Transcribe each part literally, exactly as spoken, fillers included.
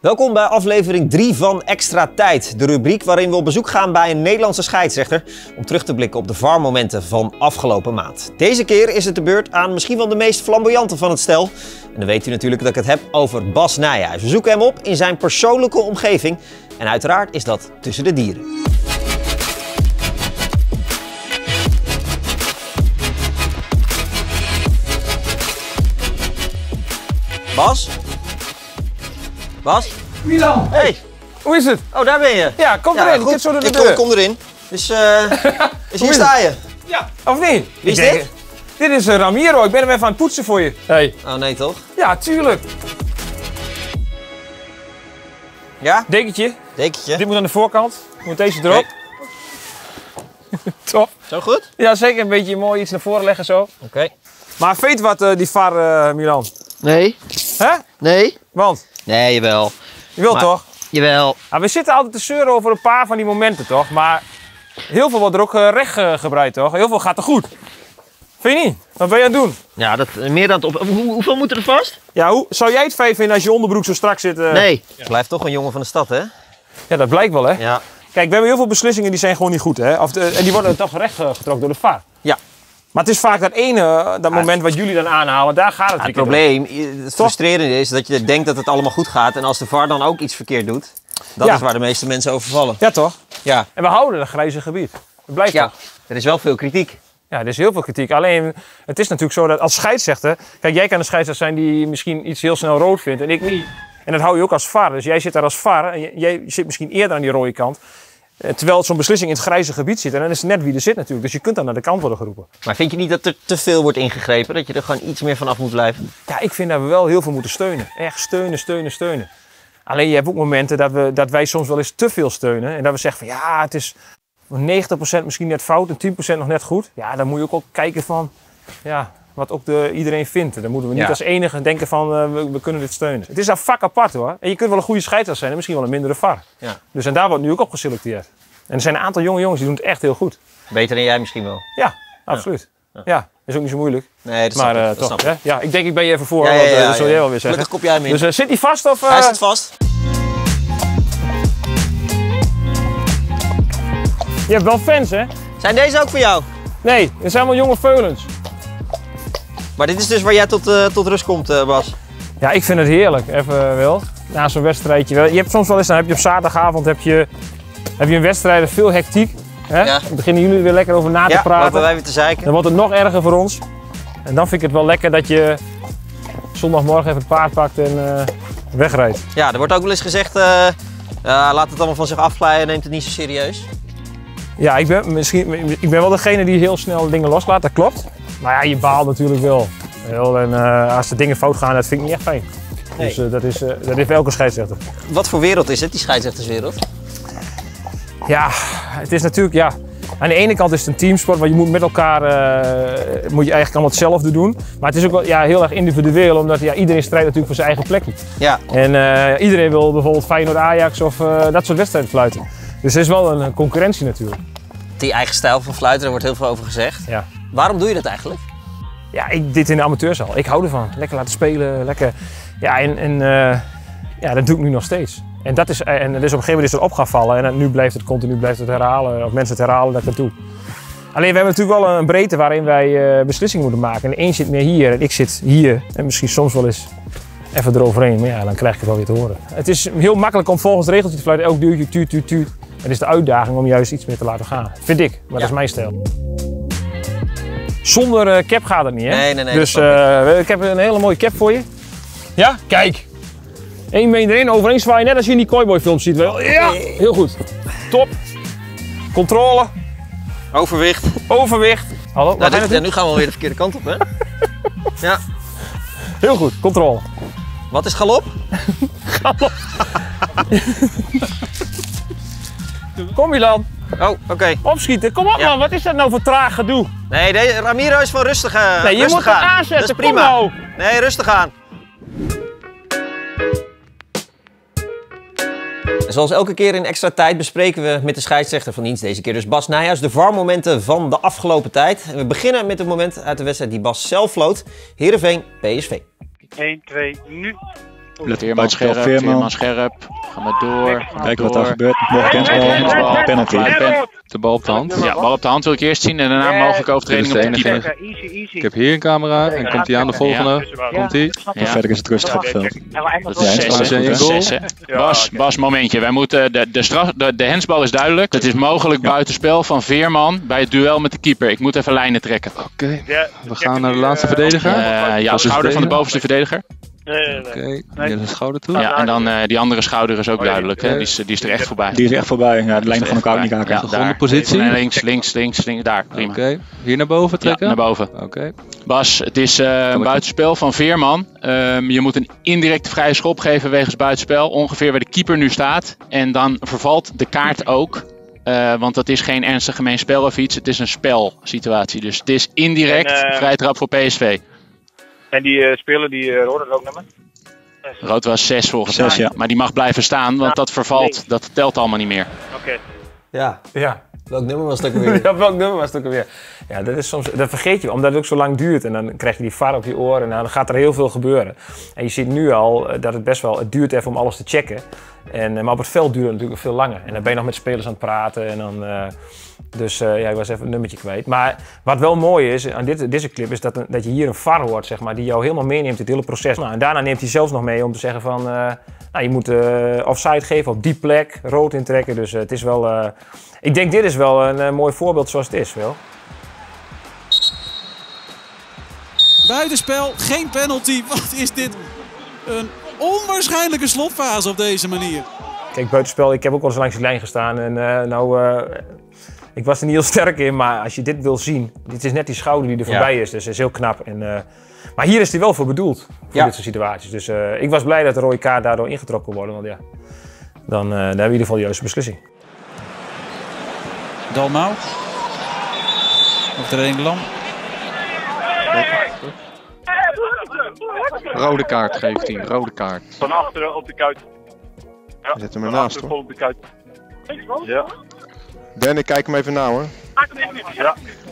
Welkom bij aflevering drie van Extra Tijd, de rubriek waarin we op bezoek gaan bij een Nederlandse scheidsrechter om terug te blikken op de V A R-momenten van afgelopen maand. Deze keer is het de beurt aan misschien wel de meest flamboyante van het stel. En dan weet u natuurlijk dat ik het heb over Bas Nijhuis. We zoeken hem op in zijn persoonlijke omgeving en uiteraard is dat tussen de dieren. Bas? Bas? Milan! Hey! Hoe is het? Oh, daar ben je. Ja, kom Ja, erin. goed. Ik zit zo door de Ik deur. kom, kom erin. Dus, eh dus hier is sta je. Ja, of niet? Wie is Ik denk- dit? Dit is uh, Ramiro. Ik ben hem even aan het poetsen voor je. Hey. Oh, nee toch? Ja, tuurlijk. Ja? Dekentje. Dekentje. Dit moet aan de voorkant. Moet deze erop. Top. Zo goed? Ja, zeker. Een beetje mooi iets naar voren leggen zo. Oké. Okay. Maar weet wat uh, die V A R, uh, Milan? Nee. Hè? Nee. Want? Nee, jawel. Je wilt Maar- toch? Jawel. Ah, we zitten altijd te zeuren over een paar van die momenten toch? Maar heel veel wordt er ook uh, recht uh, gebreid toch? Heel veel gaat er goed. Vind je niet? Wat ben je aan het doen? Ja, dat, meer dan het op. Hoe, hoeveel moeten er vast? Ja, hoe zou jij het fijn vinden als je onderbroek zo strak zit? Uh... Nee. Blijft toch een jongen van de stad, hè? Ja, dat blijkt wel hè. Ja. Kijk, we hebben heel veel beslissingen die zijn gewoon niet goed hè. Of de, en die worden toch recht uh, getrokken door de V A R. Ja. Maar het is vaak dat ene, uh, dat moment wat jullie dan aanhalen, daar gaat het. Ja, het weer probleem, het frustrerende is dat je denkt dat het allemaal goed gaat en als de V A R dan ook iets verkeerd doet, dat Ja. is waar de meeste mensen over vallen. Ja toch? Ja. En we houden een grijze gebied. Dat blijft Ja. toch? Er is wel veel kritiek. Ja, er is heel veel kritiek. Alleen, het is natuurlijk zo dat als scheidsrechter... Kijk, jij kan een scheidsrechter zijn die misschien iets heel snel rood vindt en ik niet. En dat hou je ook als V A R. Dus jij zit daar als V A R en jij- jij zit misschien eerder aan die rode kant. Eh, Terwijl zo'n beslissing in het grijze gebied zit. En dan is het net wie er zit natuurlijk. Dus je kunt dan naar de kant worden geroepen. Maar vind je niet dat er te veel wordt ingegrepen? Dat je er gewoon iets meer vanaf moet blijven? Ja, ik vind dat we wel heel veel moeten steunen. Echt steunen, steunen, steunen. Alleen je hebt ook momenten dat, we, dat wij soms wel eens te veel steunen. En dat we zeggen van ja, het is negentig procent misschien net fout en tien procent nog net goed. Ja, dan moet je ook, ook kijken van ja, wat ook de, iedereen vindt. Dan moeten we niet Ja. als enige denken van uh, we, we kunnen dit steunen. Het is een vak apart hoor. En je kunt wel een goede scheidsrechter zijn en misschien wel een mindere V A R. Ja. Dus en daar wordt nu ook op geselecteerd. En er zijn een aantal jonge jongens die doen het echt heel goed. Beter dan jij misschien wel. Ja, absoluut. Ja, ja is ook niet zo moeilijk. Nee, dat Maar snap uh, ik. Dat toch, snap ik. hè? Ja, ik denk ik ben je even voor, Ja, ja, want, uh, ja, dat zul ja. jij wel weer zeggen. Gelukkig kop jij hem in. Dus uh, zit hij vast of... Uh... Hij zit vast. Je hebt wel fans hè? Zijn deze ook voor jou? Nee, dit zijn allemaal jonge veulens. Maar dit is dus waar jij tot, uh, tot rust komt, uh, Bas. Ja, ik vind het heerlijk, even wel. Na zo'n wedstrijdje wel. Je hebt soms wel eens, dan heb je op zaterdagavond heb je, heb je een wedstrijd, er is veel hectiek. Hè? Ja. Dan beginnen jullie er weer lekker over na te Ja, lopen praten. wij weer te zeiken. Dan wordt het nog erger voor ons. En dan vind ik het wel lekker dat je zondagmorgen even het paard pakt en uh, wegrijdt. Ja, er wordt ook wel eens gezegd, uh, uh, laat het allemaal van zich afglijden, neemt het niet zo serieus. Ja, ik ben, misschien, ik ben wel degene die heel snel dingen loslaat, dat klopt. Maar ja, je baalt natuurlijk wel. Heel, en uh, als er dingen fout gaan, dat vind ik niet echt fijn. Nee. Dus uh, dat, is, uh, dat heeft elke scheidsrechter. Wat voor wereld is het, die scheidsrechterswereld? Ja, het is natuurlijk, ja. Aan de ene kant is het een teamsport, want je moet met elkaar, uh, moet je eigenlijk allemaal hetzelfde doen. Maar het is ook wel ja, heel erg individueel, omdat ja, iedereen strijdt natuurlijk voor zijn eigen plekje. Ja. En uh, iedereen wil bijvoorbeeld Feyenoord, Ajax of uh, dat soort wedstrijden fluiten. Dus er is wel een concurrentie natuurlijk. Die eigen stijl van fluiten, daar wordt heel veel over gezegd. Ja. Waarom doe je dat eigenlijk? Ja, ik, dit in de amateurzaal. Ik hou ervan. Lekker laten spelen, lekker. Ja, en, en uh, ja, dat doe ik nu nog steeds. En dat is, en dus op een gegeven moment is het op gaan vallen en nu blijft het continu blijft het herhalen, of mensen het herhalen dat ik dat doe. Alleen we hebben natuurlijk wel een breedte waarin wij uh, beslissingen moeten maken. En de een zit meer hier en ik zit hier. En misschien soms wel eens even eroverheen, maar ja, dan krijg ik het wel weer te horen. Het is heel makkelijk om volgens het regeltje te fluiten, elk duwtje, tuut, tuut, tuut. Het is de uitdaging om juist iets meer te laten gaan. Vind ik, maar Ja. dat is mijn stijl. Zonder uh, cap gaat het niet, hè? Nee, nee, nee, Dus dat snap uh, ik heb een hele mooie cap voor je. Ja, kijk. Eén been erin, overeen zwaaien, net als je in die cowboy films ziet. Wel. Ja, heel goed. Top. Controle. Overwicht. Overwicht. Hallo, Nou, waar ga je dit, naartoe? ja, nu gaan we alweer de verkeerde kant op, hè? Ja. Heel goed, controle. Wat is galop? Kom Milan, Oh, oké. Okay. opschieten. Kom op Ja. man, wat is dat nou voor traag gedoe? Nee, deze, Ramiro is van rustig, uh, Nee, je rustig moet het aan. aanzetten, Dat is kom prima. nou. Nee, rustig aan. Zoals elke keer in Extra Tijd bespreken we met de scheidsrechter van dienst, deze keer dus Bas Nijhuis, de V A R-momenten van de afgelopen tijd. En we beginnen met het moment uit de wedstrijd die Bas zelf floot, Heerenveen P S V. één, twee, nu. Veerman scherp, Veerman scherp. Ga maar door. Kijken wat daar gebeurt. Nog een penalty. De bal op de hand. Ja, bal op de hand wil ik eerst zien en daarna mogelijke overtreding op de keeper. Ik heb hier een camera en komt hij aan de volgende. Komt hij? En verder is het rustig op het veld. Dat is zes, hè? Dat is zes, hè? Bas, Bas, momentje. Wij moeten, de, de, straf, de, de handsbal is duidelijk. Het is mogelijk buitenspel van Veerman bij het duel met de keeper. Ik moet even lijnen trekken. Oké, okay. We gaan naar de laatste verdediger. Uh, ja, schouder van de bovenste verdediger. Oké, okay. Hier is de schouder toe. Ja, en dan uh, die andere schouder is ook duidelijk. Hè? Die, is, die is er echt voorbij. Die is echt voorbij. Ja, de lijnen van elkaar niet raken. Ja, de grondpositie. Links, links, links, links. Daar, prima. Oké, okay. Hier naar boven trekken? Ja, naar boven. Oké. Okay. Bas, het is uh, een buitenspel van Veerman. Um, je moet een indirecte vrije schop geven wegens buitenspel. Ongeveer waar de keeper nu staat. En dan vervalt de kaart ook. Uh, want dat is geen ernstig gemeen spel of iets. Het is een spelsituatie. Dus het is indirect en, uh, vrije trap voor P S V. En die uh, speler, die uh, rode ook nummer? Rood was zes volgens mij, ja. Maar die mag blijven staan, want dat vervalt, dat telt allemaal niet meer. Oké. Okay. Ja. Ja. Welk nummer was het ook alweer? Ja, welk nummer was het ook alweer? Ja, dat is soms, dat vergeet je, omdat het ook zo lang duurt. En dan krijg je die V A R op je oren en dan gaat er heel veel gebeuren. En je ziet nu al dat het best wel, het duurt even om alles te checken. En, maar op het veld duurt het natuurlijk veel langer. En dan ben je nog met spelers aan het praten en dan... Uh, Dus uh, ja, ik was even een nummertje kwijt. Maar wat wel mooi is aan dit, deze clip is dat, dat je hier een V A R hoort, zeg maar, die jou helemaal meeneemt in het hele proces. Nou, en daarna neemt hij zelfs nog mee om te zeggen van, uh, nou, je moet uh, offside geven op die plek, rood intrekken. Dus uh, het is wel, uh, ik denk dit is wel een uh, mooi voorbeeld zoals het is, wel. Buitenspel, geen penalty. Wat is dit? Een onwaarschijnlijke slotfase op deze manier. Kijk, buitenspel, ik heb ook wel eens langs die lijn gestaan en uh, nou... Uh, Ik was er niet heel sterk in, maar als je dit wil zien, dit is net die schouder die er voorbij ja. is, dus het is heel knap. En, uh, maar hier is hij wel voor bedoeld, voor ja. dit soort situaties. Dus uh, ik was blij dat de rode kaart daardoor ingetrokken kon worden, want ja, dan, uh, dan hebben we in ieder geval de juiste beslissing. Dalmau. Overtreding Lam. Rode kaart geeft hij, rode kaart. Van achteren op de kuit. Ja, zet hem ernaast hoor. Op de kuit. Ja. Ben, ik kijk hem even na hoor. Ja.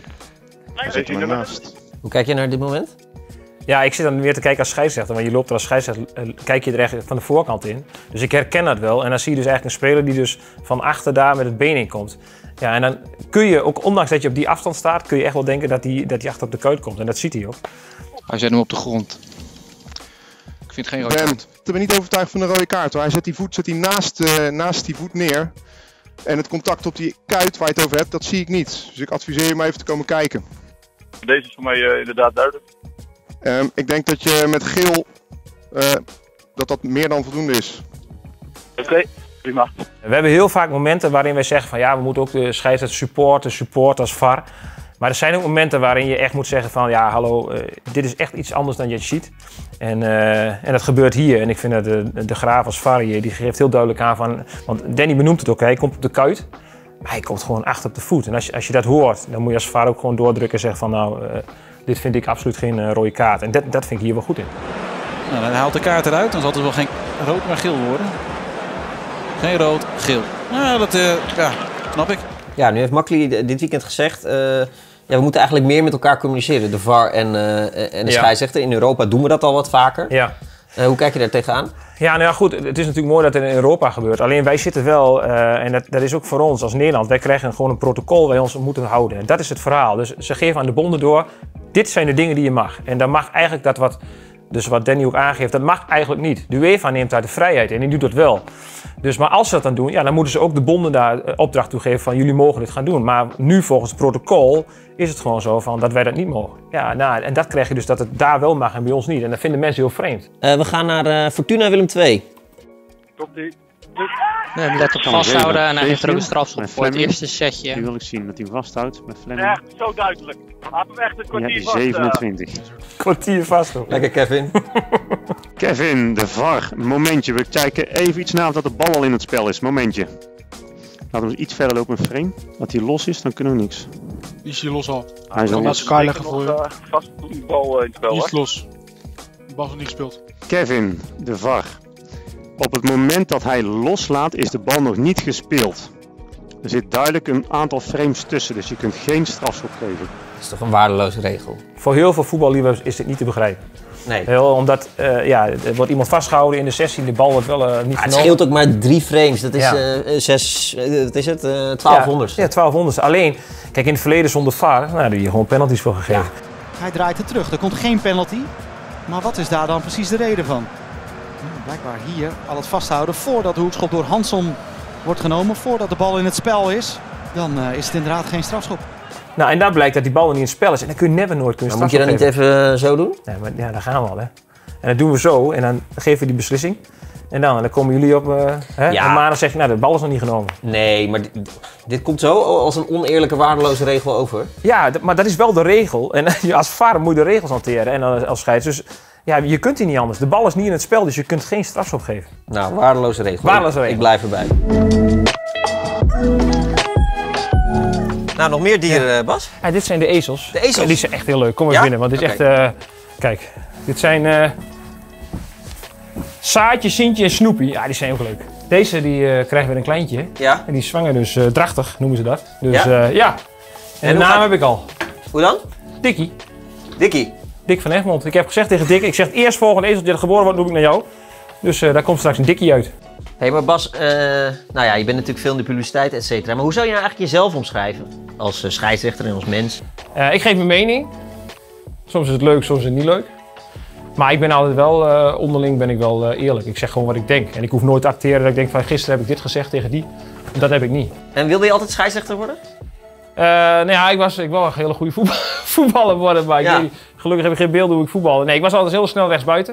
Zet hem ernaast. Hoe kijk je naar dit moment? Ja, ik zit dan weer te kijken als scheidsrechter, want je loopt er als scheidsrechter, kijk je er echt van de voorkant in. Dus ik herken dat wel en dan zie je dus eigenlijk een speler die dus van achter daar met het been in komt. Ja, en dan kun je ook, ondanks dat je op die afstand staat, kun je echt wel denken dat hij dat hij achter op de kuit komt en dat ziet hij ook. Hij zet hem op de grond. Ik vind geen rode Ben, kaart. ik ben niet overtuigd van de rode kaart hoor. Hij zet die voet zet hij naast, uh, naast die voet neer. En het contact op die kuit waar je het over hebt, dat zie ik niet. Dus ik adviseer je maar even te komen kijken. Deze is voor mij uh, inderdaad duidelijk. Um, ik denk dat je met geel, uh, dat dat meer dan voldoende is. Oké, okay, prima. We hebben heel vaak momenten waarin wij zeggen van ja, we moeten ook de scheidsrechter supporten, support als V A R. Maar er zijn ook momenten waarin je echt moet zeggen van ja, hallo, uh, dit is echt iets anders dan je ziet. En, uh, en dat gebeurt hier. En ik vind dat de, de Graaf als V A R hier, die geeft heel duidelijk aan van... Want Danny benoemt het ook, hij komt op de kuit. Maar hij komt gewoon achter op de voet. En als je, als je dat hoort, dan moet je als V A R ook gewoon doordrukken en zeggen van nou, uh, dit vind ik absoluut geen uh, rode kaart. En dat, dat vind ik hier wel goed in. Nou, dan haalt de kaart eruit, dan zal het wel geen rood maar geel worden. Geen rood, geel. Nou, dat uh, ja, snap ik. Ja, nu heeft Makkely dit weekend gezegd, uh, ja, we moeten eigenlijk meer met elkaar communiceren, de V A R en, uh, en de ja. scheidsrechter. In Europa doen we dat al wat vaker. Ja. Uh, hoe kijk je daar tegenaan? Ja, nou ja, goed, het is natuurlijk mooi dat het in Europa gebeurt. Alleen wij zitten wel, uh, en dat, dat is ook voor ons als Nederland, wij krijgen gewoon een protocol waar we ons moeten houden. En dat is het verhaal. Dus ze geven aan de bonden door, dit zijn de dingen die je mag. En dan mag eigenlijk dat wat, dus wat Danny ook aangeeft, dat mag eigenlijk niet. De UEFA neemt daar de vrijheid en die doet dat wel. Dus, maar als ze dat dan doen, ja, dan moeten ze ook de bonden daar opdracht toe geven van jullie mogen dit gaan doen. Maar nu volgens het protocol is het gewoon zo van dat wij dat niet mogen. Ja, nou, en dat krijg je dus dat het daar wel mag en bij ons niet. En dat vinden mensen heel vreemd. Uh, we gaan naar uh, Fortuna Willem twee. Komt-ie. Nee, die laat hem vasthouden en hij heeft er ook een strafschop voor het eerste setje. Die wil ik zien, dat hij hem vasthoudt met Fleming. Echt zo duidelijk. Laat hem echt een kwartier ja, vast. zevenentwintig. Uh... Kwartier vast hoor. Lekker Kevin. Kevin, de V A R. Momentje, we kijken even iets na dat de bal al in het spel is. Momentje. Laten we iets verder lopen met frame. Dat hij los is, dan kunnen we niks. Is hij los al? Hij is al los. Sky leggen voor je. Vast de bal in het spel. Die is los. De bal is niet gespeeld. Kevin, de V A R. Op het moment dat hij loslaat is de bal nog niet gespeeld. Er zit duidelijk een aantal frames tussen, dus je kunt geen strafschop geven. Dat is toch een waardeloze regel? Voor heel veel voetballiefhebbers is dit niet te begrijpen. Nee. Heel, omdat uh, ja, er wordt iemand vastgehouden in de sessie, de bal wordt wel uh, niet genomen. Het scheelt ook maar drie frames, dat is, ja. uh, zes, uh, wat is het, uh, twaalfhonderd. Ja, ja, twaalfhonderd. Alleen, kijk, in het verleden zonder V A R, nou, daar heb je gewoon penalties voor gegeven. Ja. Hij draait het terug, er komt geen penalty. Maar wat is daar dan precies de reden van? Nou, blijkbaar hier al het vasthouden voordat de hoekschop door Hansson wordt genomen, voordat de bal in het spel is, dan uh, is het inderdaad geen strafschop. Nou, en daar blijkt dat die bal niet in het spel is en dan kun je never nooit kunnen strafschop geven. Moet je dat niet even zo doen? Nee, maar ja, daar gaan we al, hè. En dat doen we zo en dan geven we die beslissing. En dan, en dan komen jullie op, uh, hè? Ja. En maandag zeg je, nou, de bal is nog niet genomen. Nee, maar dit, dit komt zo als een oneerlijke, waardeloze regel over. Ja, maar dat is wel de regel. En als V A R moet je de regels hanteren en als, als scheids. Dus ja, je kunt die niet anders. De bal is niet in het spel, dus je kunt geen strafschop geven. Nou, waardeloze regel. Waardeloze regel. Ik blijf erbij. Nou, nog meer dieren, ja. Bas? Ja, dit zijn de ezels. De ezels? Ja, die zijn echt heel leuk. Kom eens ja? binnen, want dit is okay. echt... Uh, kijk, dit zijn... Uh, Saatje, Sintje en Snoepie. Ja, die zijn ook leuk. Deze die uh, krijgen weer een kleintje. Ja. En die is zwanger, dus uh, drachtig noemen ze dat. Dus ja. Uh, ja. En, en de naam gaat... heb ik al. Hoe dan? Dikkie. Dikkie? Dick van Egmond. Ik heb gezegd tegen Dick, ik zeg eerst volgende ezel dat geboren wordt, noem ik naar jou. Dus uh, daar komt straks een Dikkie uit. Hé, hey, maar Bas, uh, nou ja, je bent natuurlijk veel in de publiciteit, et cetera. Maar hoe zou je nou eigenlijk jezelf omschrijven? Als uh, scheidsrechter en als mens? Uh, ik geef mijn mening. Soms is het leuk, soms is het niet leuk. Maar ik ben altijd wel, uh, onderling ben ik wel uh, eerlijk. Ik zeg gewoon wat ik denk. En ik hoef nooit te acteren dat ik denk van gisteren heb ik dit gezegd tegen die. Dat heb ik niet. En wilde je altijd scheidsrechter worden? Uh, nou ja, ik, was, ik wil een hele goede voetbal, voetballer worden. Maar ja. ik weet, gelukkig heb ik geen beeld hoe ik voetbalde. Nee, ik was altijd heel snel rechtsbuiten.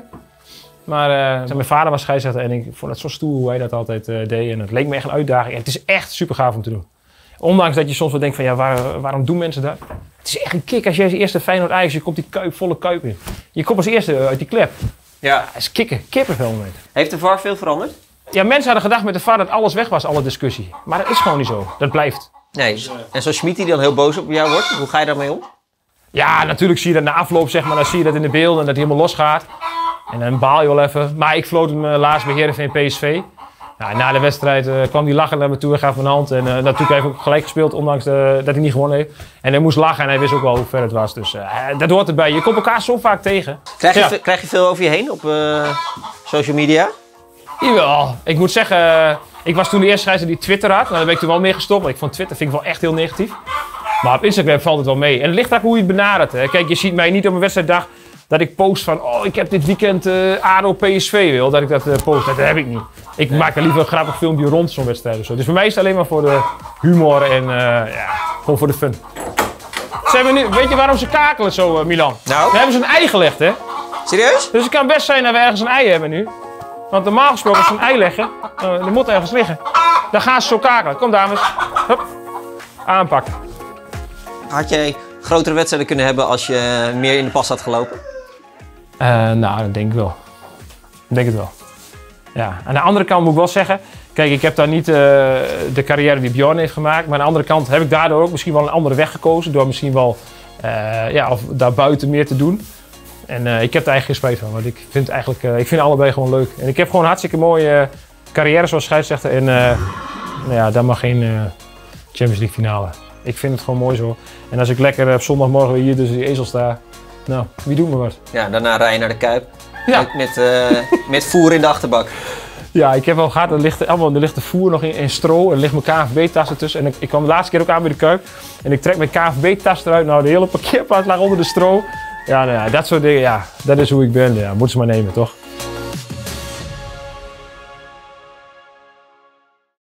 Maar uh, mijn vader was scheidsrechter en ik vond het zo stoer hoe hij dat altijd uh, deed. En het leek me echt een uitdaging. En het is echt super gaaf om te doen. Ondanks dat je soms wel denkt van ja, waar, waarom doen mensen dat? Het is echt een kick als jij als eerste Feyenoord Ajax, je komt die kuip, volle kuip in. Je komt als eerste uit die klep. Ja. Dat is kicken, kippenvel moment. Heeft de V A R veel veranderd? Ja, mensen hadden gedacht met de V A R dat alles weg was, alle discussie. Maar dat is gewoon niet zo. Dat blijft. Nee. En zoals Schmid die dan heel boos op jou wordt, hoe ga je daarmee om? Ja, natuurlijk zie je dat na afloop, zeg maar, dan zie je dat in de beelden en dat hij helemaal losgaat. En dan baal je wel even. Maar ik floot hem uh, laatst bij Heerenveen P S V. Ja, na de wedstrijd uh, kwam hij lachen naar me toe en gaf mijn hand. En uh, natuurlijk heeft hij ook gelijk gespeeld, ondanks de, dat hij niet gewonnen heeft. En hij moest lachen en hij wist ook wel hoe ver het was. Dus uh, dat hoort erbij. Je komt elkaar zo vaak tegen. Krijg je, ja. ve- krijg je veel over je heen op uh, social media? Jawel. Ik moet zeggen, uh, ik was toen de eerste scheidsrechter die Twitter had. Nou, daar ben ik toen wel mee gestopt. Want ik vond Twitter vind ik wel echt heel negatief. Maar op Instagram valt het wel mee. En het ligt ook hoe je het benadert. Hè. Kijk, je ziet mij niet op een wedstrijddag dat ik post van, oh, ik heb dit weekend uh, A D O P S V wil, dat ik dat uh, post. Dat heb ik niet. Ik nee. maak er liever een grappig filmpje rond zo'n wedstrijd of zo. Dus voor mij is het alleen maar voor de humor en uh, ja, gewoon voor de fun. Ze hebben nu, weet je waarom ze kakelen zo, uh, Milan? Nou? Daar hebben ze een ei gelegd, hè? Serieus? Dus het kan best zijn dat we ergens een ei hebben nu. Want normaal gesproken als ze een ei leggen, uh, er moet ergens liggen. Dan gaan ze zo kakelen. Kom dames. Hup. Aanpakken. Had jij grotere wedstrijden kunnen hebben als je meer in de pas had gelopen? Uh, nou, dat denk ik wel. Ik denk het wel. Ja. Aan de andere kant moet ik wel zeggen, kijk, ik heb daar niet uh, de carrière die Bjorn heeft gemaakt. Maar aan de andere kant heb ik daardoor ook misschien wel een andere weg gekozen. Door misschien wel uh, ja, of daar buiten meer te doen. En uh, ik heb er eigenlijk geen spijt van. Want ik vind, eigenlijk, uh, ik vind allebei gewoon leuk. En ik heb gewoon een hartstikke mooie uh, carrière zoals scheidsrechter. En uh, nou ja, daar mag geen uh, Champions League finale. Ik vind het gewoon mooi zo. En als ik lekker op zondagmorgen weer hier tussen die ezel sta. Nou, wie doet me wat? Ja, daarna rij je naar de Kuip. Ja. Met, met, uh, met voer in de achterbak. Ja, ik heb wel gehad, er ligt, allemaal, er ligt de voer nog in, in stro. Er ligt mijn K N V B-tas ertussen. En ik, ik kwam de laatste keer ook aan bij de Kuip. En ik trek mijn K N V B-tas eruit. Nou, de hele parkeerplaats lag onder de stro. Ja, nou ja, dat soort dingen, ja, dat is hoe ik ben. Ja, moeten ze maar nemen, toch?